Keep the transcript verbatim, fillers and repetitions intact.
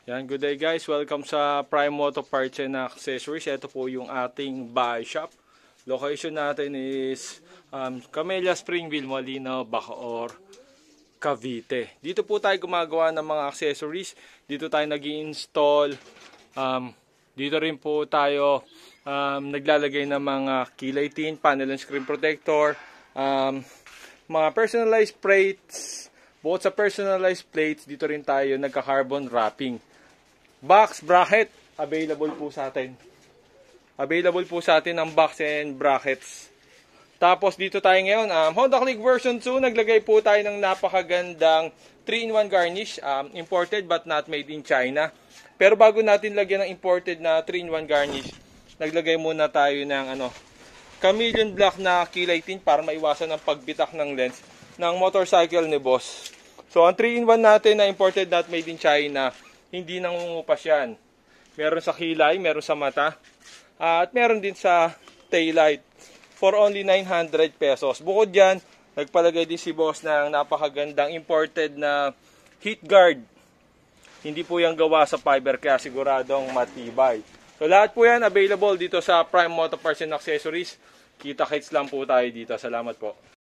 Yan, good day guys. Welcome sa Prime Moto Parts and Accessories. Ito po yung ating buy shop. Location natin is um, Camellia Springville, Molino, Bacoor, Cavite. Dito po tayo gumagawa ng mga accessories. Dito tayo nag-i-install. Um, dito rin po tayo um, naglalagay ng mga kilay tin, panel and screen protector, um, mga personalized plates. Bukod sa personalized plates, dito rin tayo nagka-carbon wrapping. Box, bracket, available po sa atin. Available po sa atin ang box and brackets. Tapos dito tayo ngayon, um, Honda Click version two, naglagay po tayo ng napakagandang three in one garnish. Um, imported but not made in China. Pero bago natin lagyan ng imported na three in one garnish, naglagay muna tayo ng ano, chameleon black na kilay tint para maiwasan ang pagbitak ng lens ng motorcycle ni boss. So ang three in one natin na imported not made in China, hindi nangungupas yan. Meron sa kilay, meron sa mata, at meron din sa taillight for only nine hundred pesos. Bukod dyan, nagpalagay din si boss ng napakagandang imported na heat guard. Hindi po yan gawa sa fiber kaya siguradong matibay. So lahat po yan available dito sa Prime Moto Parts and Accessories. Kita-kits lang po tayo dito. Salamat po.